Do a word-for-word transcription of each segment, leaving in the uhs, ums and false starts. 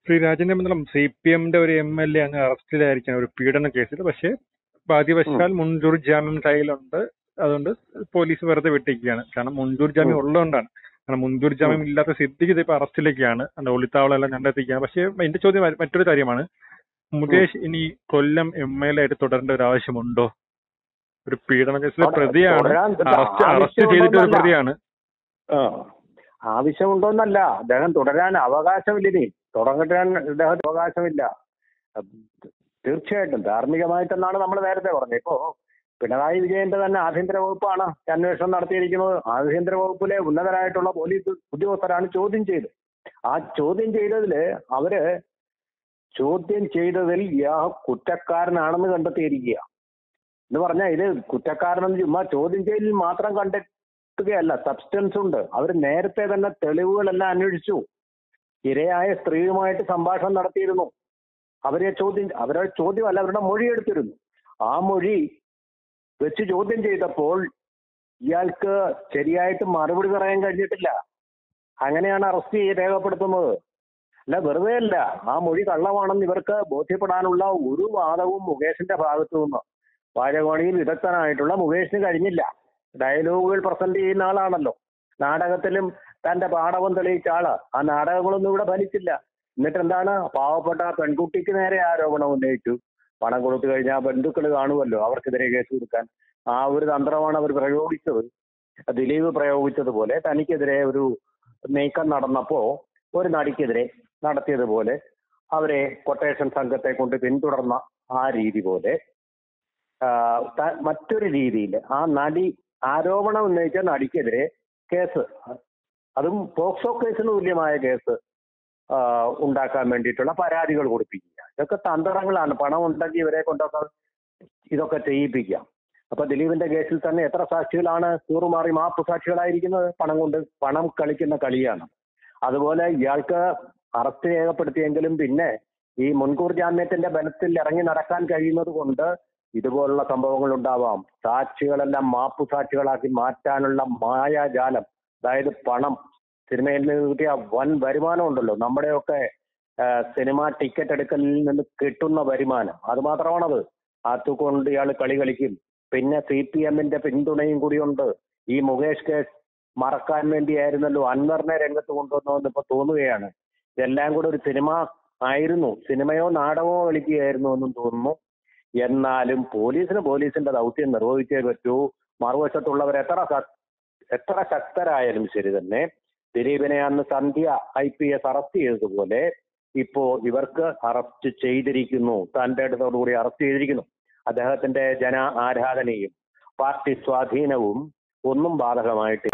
ശ്രീ രാജന്റെ മണ്ഡലം C P എമ്മിന്റെ ഒരു എം എൽ എ അങ്ങ് അറസ്റ്റിലായിരിക്കണം ഒരു പീഡന കേസിൽ. പക്ഷേ ഭാഗ്യവശാൽ മുൻകൂർ ജാമ്യം കയ്യിലുണ്ട്. അതുകൊണ്ട് പോലീസ് വെറുതെ വിട്ടിരിക്കുകയാണ്. കാരണം മുൻകൂർ ജാമ്യം ഉള്ളതുകൊണ്ടാണ്. കാരണം മുൻകൂർ ജാമ്യം ഇല്ലാത്ത സിദ്ധിക്ക് ഇപ്പൊ അറസ്റ്റിലേക്കാണ്, അതിന്റെ ഒളിത്താവളെല്ലാം കണ്ടെത്തിക്കുകയാണ്. പക്ഷേ എന്റെ ചോദ്യം മറ്റൊരു കാര്യമാണ്, മുകേഷ് ഇനി കൊല്ലം എം എൽ എ ആയിട്ട് തുടരേണ്ട ഒരു ആവശ്യമുണ്ടോ? ഒരു പീഡന കേസിലെ പ്രതിയാണ്, അറസ്റ്റ് അറസ്റ്റ് ചെയ്തിട്ട് ഒരു പ്രതിയാണ്. ആവശ്യമുണ്ടോന്നല്ല, അദ്ദേഹം തുടരാൻ അവകാശമില്ല. തുടങ്ങാൻ അദ്ദേഹത്തിന് അവകാശമില്ല. തീർച്ചയായിട്ടും ധാർമ്മികമായിട്ടെന്നാണ് നമ്മൾ നേരത്തെ പറഞ്ഞത്. ഇപ്പോ പിണറായി വിജയന്റെ തന്നെ ആഭ്യന്തര വകുപ്പാണ് അന്വേഷണം നടത്തിയിരിക്കുന്നത്. ആഭ്യന്തര വകുപ്പിലെ ഉന്നതരായിട്ടുള്ള പോലീസ് ഉദ്യോഗസ്ഥരാണ് ചോദ്യം ചെയ്തത്. ആ ചോദ്യം ചെയ്തതില് അവര് ചോദ്യം ചെയ്തതിൽ ഇയാൾ കുറ്റക്കാരനാണെന്ന് കണ്ടെത്തിയിരിക്കുക. എന്ന് പറഞ്ഞാൽ ഇത് കുറ്റക്കാരനെന്ന് ചുമ്മാ ചോദ്യം ചെയ്യലിൽ മാത്രം കണ്ടെത്തുകയല്ല, സബ്സ്റ്റൻസ് ഉണ്ട്. അവർ നേരത്തെ തന്നെ തെളിവുകളെല്ലാം അന്വേഷിച്ചു. ഇരയായ സ്ത്രീയുമായിട്ട് സംഭാഷണം നടത്തിയിരുന്നു. അവരെ ചോദ്യം അവരുടെ ചോദ്യമല്ല അവരുടെ മൊഴി എടുത്തിരുന്നു. ആ മൊഴി വെച്ച് ചോദ്യം ചെയ്തപ്പോൾ ഇയാൾക്ക് ശരിയായിട്ട് മറുപടി പറയാൻ കഴിഞ്ഞിട്ടില്ല. അങ്ങനെയാണ് അറസ്റ്റ് രേഖപ്പെടുത്തുന്നത്. അല്ല, വെറുതെ അല്ല. ആ മൊഴി കള്ളമാണെന്ന് ഇവർക്ക് ബോധ്യപ്പെടാനുള്ള ഒരു വാദവും മുകേഷിന്റെ ഭാഗത്തു നിന്ന് പാചകവാണിയിൽ വിദഗ്ധനായിട്ടുള്ള മുകേഷിന് കഴിഞ്ഞില്ല. ഡയലോഗുകൾ പ്രസന്റ് ചെയ്യുന്ന ആളാണല്ലോ. നാടകത്തിലും തന്റെ പാടവം തെളിയിച്ച ആള്. ആ നാടകങ്ങളൊന്നും ഇവിടെ ഫലിച്ചില്ല. എന്നിട്ട് എന്താണ്, പാവപ്പെട്ട പെൺകുട്ടിക്ക് നേരെ ആരോപണം ഉന്നയിച്ചു. പണം കൊടുത്തു കഴിഞ്ഞാൽ ബന്ധുക്കൾ കാണുമല്ലോ, അവർക്കെതിരെ കേസ് കൊടുക്കാൻ. ആ ഒരു തന്ത്രമാണ് അവർ പ്രയോഗിച്ചത്. ദിലീപ് പ്രയോഗിച്ചതുപോലെ തനിക്കെതിരെ ഒരു നീക്കം നടന്നപ്പോ ഒരു നടിക്കെതിരെ നടത്തിയതുപോലെ അവരെ കൊട്ടേഷൻ സംഘത്തെ കൊണ്ട് പിന്തുടർന്ന ആ രീതി പോലെ മറ്റൊരു രീതിയിൽ ആ നടി ആരോപണം ഉന്നയിച്ച നടിക്കെതിരെ കേസ്, അതും പോക്സോ കേസിന് തുല്യമായ കേസ് ഉണ്ടാക്കാൻ വേണ്ടിയിട്ടുള്ള പരാതികൾ കൊടുപ്പിക്കുക. ഇതൊക്കെ തന്ത്രങ്ങളാണ്. പണം ഉണ്ടെങ്കിൽ ഇവരെ കൊണ്ടൊക്കെ ഇതൊക്കെ ചെയ്യിപ്പിക്കാം. അപ്പൊ ദിലീപിന്റെ കേസിൽ തന്നെ എത്ര സാക്ഷികളാണ് കൂറുമാറി മാപ്പ് സാക്ഷികളായിരിക്കുന്നത്? പണം കൊണ്ട് പണം കളിക്കുന്ന കളിയാണ്. അതുപോലെ ഇയാൾക്ക് അറസ്റ്റ് രേഖപ്പെടുത്തിയെങ്കിലും പിന്നെ ഈ മുൻകൂർ ജാമ്യത്തിന്റെ ബലത്തിൽ ഇറങ്ങി നടക്കാൻ കഴിയുന്നത് കൊണ്ട് ഇതുപോലുള്ള സംഭവങ്ങൾ ഉണ്ടാവാം. സാക്ഷികളെല്ലാം മാപ്പു സാക്ഷികളാക്കി മാറ്റാനുള്ള മായാജാലം, അതായത് പണം, സിനിമയിൽ നിന്ന് കിട്ടിയ വൻ വരുമാനം ഉണ്ടല്ലോ, നമ്മുടെയൊക്കെ സിനിമ ടിക്കറ്റ് എടുക്കലിൽ നിന്ന് കിട്ടുന്ന വരുമാനം, അത് മാത്രമാണത്. അതുകൊണ്ട് ഇയാൾ കളി കളിക്കും. പിന്നെ സി പി എമ്മിന്റെ പിന്തുണയും കൂടിയുണ്ട്. ഈ മുകേഷ് കേസ് മറക്കാൻ വേണ്ടിയായിരുന്നല്ലോ അൻവറിനെ രംഗത്ത് കൊണ്ടുവന്നതെന്ന് ഇപ്പൊ തോന്നുകയാണ്. ഇതെല്ലാം കൂടെ ഒരു സിനിമ ആയിരുന്നു, സിനിമയോ നാടകമോ കളിക്കുകയായിരുന്നു എന്നും തോന്നുന്നു. എന്നാലും പോലീസിന് പോലീസിന്റെ ദൗത്യം നിർവഹിച്ചേ പറ്റൂ. മറുവശത്തുള്ളവർ എത്ര എത്ര ശക്തരായാലും ശരി തന്നെ, ദിലീപിനെ അന്ന് Sandhya I P S arrest ചെയ്തതുപോലെ ഇപ്പോ ഇവർക്ക് അറസ്റ്റ് ചെയ്തിരിക്കുന്നു. തന്റെ അടുത്തോടുകൂടി അറസ്റ്റ് ചെയ്തിരിക്കുന്നു. അദ്ദേഹത്തിന്റെ ജന ആരാധനയും പാർട്ടി സ്വാധീനവും ഒന്നും ബാധകമായിട്ട്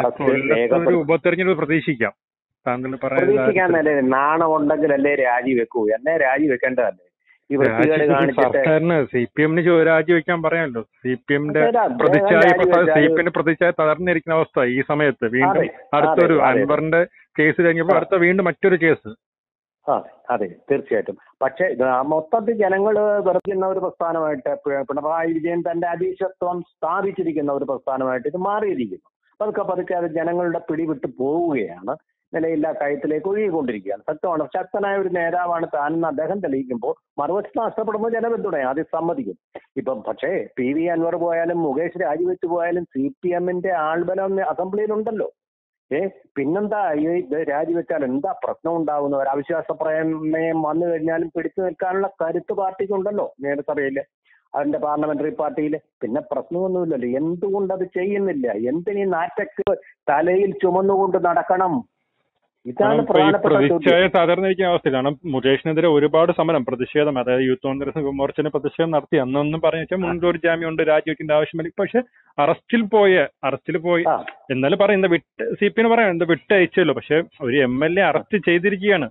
ഉപതെരഞ്ഞെടുപ്പ് പ്രതീക്ഷിക്കാം. പ്രതീക്ഷിക്കാൻ തന്നെ നാണം ഉണ്ടെങ്കിലല്ലേ രാജിവെക്കൂ. എന്നെ രാജിവെക്കേണ്ടതല്ലേ? ഈ വൃത്തികേട് കാണിച്ചിട്ട് സി പി എമ്മിന് രാജിവെക്കാൻ പറയാമല്ലോ. സി പി എമ്മിന്റെ പ്രതിച്ഛായ സി പി എമ്മിന്റെ പ്രതിച്ഛായ തകർന്നിരിക്കുന്ന അവസ്ഥ ഈ സമയത്ത്. വീണ്ടും അടുത്തൊരു അൻവറിന്റെ കേസ് കഴിഞ്ഞപ്പോൾ അടുത്ത വീണ്ടും മറ്റൊരു കേസ്. അതെ അതെ തീർച്ചയായിട്ടും. പക്ഷെ മൊത്തത്തിൽ ജനങ്ങൾ വെറുക്കുന്ന ഒരു പ്രസ്ഥാനമായിട്ട് പിണറായി വിജയൻ തന്റെ അധീശത്വം സ്ഥാപിച്ചിരിക്കുന്ന ഒരു പ്രസ്ഥാനമായിട്ട് ഇത് മാറിയിരിക്കുന്നു. പതുക്കെ പതുക്കെ അത് ജനങ്ങളുടെ പിടിവിട്ട് പോവുകയാണ്. നിലയില്ല കയത്തിലേക്ക് ഒഴുകിക്കൊണ്ടിരിക്കുകയാണ്. സത്യമാണ്, ശക്തനായ ഒരു നേതാവാണ് താനെന്ന് അദ്ദേഹം തെളിയിക്കുമ്പോൾ മറുവശത്ത് നഷ്ടപ്പെടുമ്പോൾ ജനപിന്തുണ അത് സമ്മതിക്കും. ഇപ്പം പക്ഷേ പി വി അൻവർ പോയാലും മുകേഷ് രാജിവെച്ച് പോയാലും സി പി എമ്മിന്റെ ആൾബലം അസംബ്ലിയിലുണ്ടല്ലോ. ഏ പിന്നെന്താ ഈ രാജിവെച്ചാൽ എന്താ പ്രശ്നം ഉണ്ടാവുന്നത്? ഒരു അവിശ്വാസ പ്രമേയം വന്നു കഴിഞ്ഞാലും പിടിച്ചു നിൽക്കാനുള്ള കരുത്ത് പാർട്ടിക്കുണ്ടല്ലോ നിയമസഭയില്, അതിന്റെ പാർലമെന്ററി പാർട്ടിയില്. പിന്നെ പ്രശ്നമൊന്നുമില്ലല്ലോ. എന്തുകൊണ്ട് അത് ചെയ്യുന്നില്ല? എന്തിനീ നാറ്റക്ക് തലയിൽ ചുമന്നുകൊണ്ട് നടക്കണം? ഇതാണ് പ്രതിച്ഛായ തകർന്നിരിക്കുന്ന അവസ്ഥ. കാരണം മുകേഷിനെതിരെ ഒരുപാട് സമരം പ്രതിഷേധം, അതായത് യൂത്ത് കോൺഗ്രസ് മോർച്ചന് പ്രതിഷേധം നടത്തി. അന്നൊന്നും പറഞ്ഞു വെച്ചാൽ മുൻകൂർ ജാമ്യം ഉണ്ട്, രാജിവെക്കേണ്ട ആവശ്യമില്ല. പക്ഷെ അറസ്റ്റിൽ പോയ അറസ്റ്റിൽ പോയി എന്നാലും പറയും എന്താ വിട്ട് സി പി എം പറയാം എന്താ വിട്ട് അയച്ചല്ലോ. പക്ഷെ ഒരു എം എൽ എ അറസ്റ്റ് ചെയ്തിരിക്കുകയാണ്.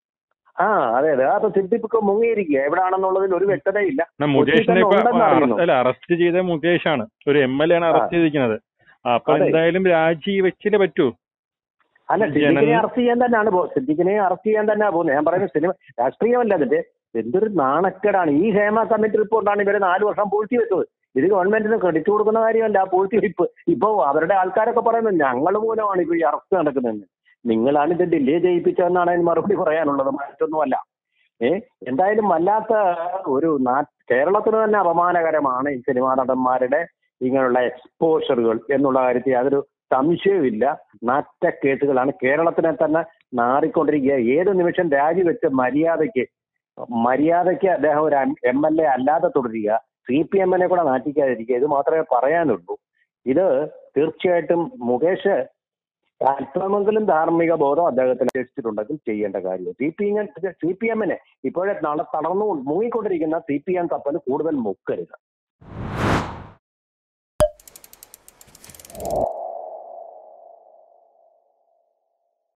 ആ അതെ അതെ അത് സിദ്ദിഖ് മുങ്ങിയിരിക്കുക. എവിടെയാണെന്നുള്ളതിൽ ഒരു വ്യക്തതയില്ല. മുകേഷിനെ അല്ല അറസ്റ്റ് ചെയ്ത മുകേഷാണ്, ഒരു എം എൽ എ ആണ് അറസ്റ്റ് ചെയ്തിരിക്കുന്നത്. അപ്പൊ എന്തായാലും രാജി വെച്ചില്ലേ പറ്റൂ. അല്ല, സിദ്ദിഖിനെ അറസ്റ്റ് ചെയ്യാൻ തന്നെയാണ് പോ സിദ്ദിഖിനെ അറസ്റ്റ് ചെയ്യാൻ തന്നെയാണ് പോകുന്നത്. ഞാൻ പറയുന്നത് സിനിമ രാഷ്ട്രീയമല്ല. അതിന്റെ എന്തൊരു നാണക്കേടാണ്. ഈ ഹേമ കമ്മിറ്റി റിപ്പോർട്ടാണ് ഇവരെ നാല് വർഷം പൂഴ്ത്തി വെച്ചത്. ഇത് ഗവൺമെന്റിന് ക്രെഡിറ്റ് കൊടുക്കുന്ന കാര്യമല്ല ആ പൂഴ്ത്തി വെപ്പ്. ഇപ്പൊ അവരുടെ ആൾക്കാരൊക്കെ പറയുന്നത് ഞങ്ങൾ മൂലമാണ് ഇപ്പൊ ഈ അറസ്റ്റ് നടക്കുന്നതെന്ന്. നിങ്ങളാണ് ഇത് ഡിലേ ചെയ്യിപ്പിച്ചതെന്നാണ് അതിന് മറുപടി പറയാനുള്ളത്, മറ്റൊന്നുമല്ല. ഏ എന്തായാലും വല്ലാത്ത ഒരു നാ കേരളത്തിന് തന്നെ അപമാനകരമാണ് ഈ സിനിമാ നടന്മാരുടെ ഇങ്ങനെയുള്ള എക്സ്പോഷറുകൾ എന്നുള്ള കാര്യത്തിൽ യാതൊരു സംശയവുമില്ല. നാറ്റ കേസുകളാണ്, കേരളത്തിനെ തന്നെ നാറിക്കൊണ്ടിരിക്കുക. ഏത് നിമിഷം രാജിവെച്ച് മര്യാദയ്ക്ക് മര്യാദയ്ക്ക് അദ്ദേഹം ഒരു എം എൽ എ അല്ലാതെ തുടരുക, സി പി എമ്മിനെ കൂടെ നാട്ടിക്കാതിരിക്കുക, ഇത് മാത്രമേ പറയാനുള്ളൂ. ഇത് തീർച്ചയായിട്ടും മുകേഷ് അല്പമെങ്കിലും ധാർമ്മിക ബോധം അദ്ദേഹത്തിന് രക്ഷിച്ചിട്ടുണ്ടെങ്കിൽ ചെയ്യേണ്ട കാര്യം. C P M C P എമ്മിനെ ഇപ്പോഴെ നട തളർന്നു മുങ്ങിക്കൊണ്ടിരിക്കുന്ന സി പി എം കപ്പൽ കൂടുതൽ മുക്കരുത്.